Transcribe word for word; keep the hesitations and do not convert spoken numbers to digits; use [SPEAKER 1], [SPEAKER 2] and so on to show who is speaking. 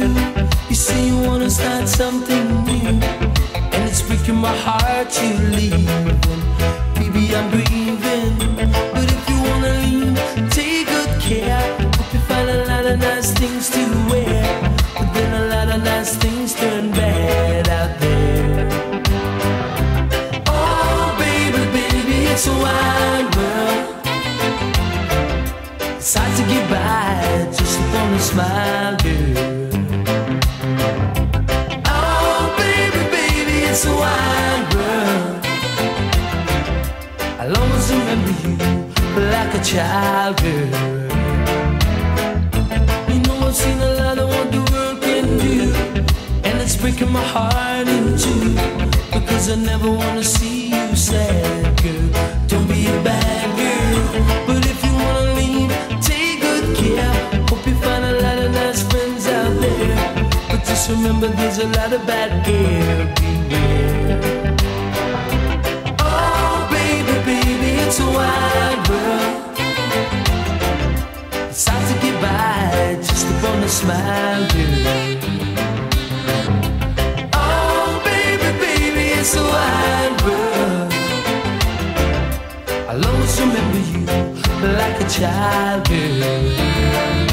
[SPEAKER 1] You say you wanna start something new, and it's breaking my heart to leave. Baby, I'm grieving, but if you wanna leave, take good care. Hope you find a lot of nice things to wear, but then a lot of nice things turn bad out there. Oh baby, baby, it's a wide world. It's hard to get by just upon a smile, girl. Oh baby, baby, it's a wide world. I'll always remember you like a child, girl. You know I've seen a lot of what the world can do, and it's breaking my heart in two, because I never wanna see you sad, girl. Don't be a bad girl, but if you wanna leave, take good care. Hope you find a lot of nice friends out there, but just remember there's a lot of bad air. Beware. Oh baby, baby, it's a wide world. It's hard to get by just upon a smile, girl. Oh baby, baby, it's a wide world. I'll always remember you like a child, girl.